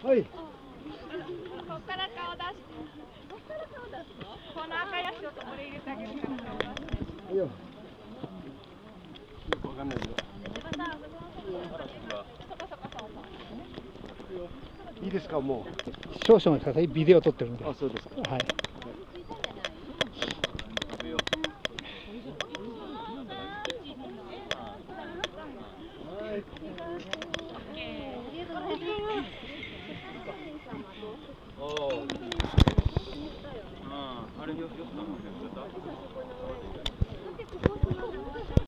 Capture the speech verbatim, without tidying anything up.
はい。 ここから顔出して。ここから顔出すの？この赤い足をこれ入れてあげるから顔出して。 いいよ。よくわかんないけど。 いいですか、もう。少々待ってください。ビデオ撮ってるんで。 あ、そうですか。 はい。 ああ、あれよ、よくたの？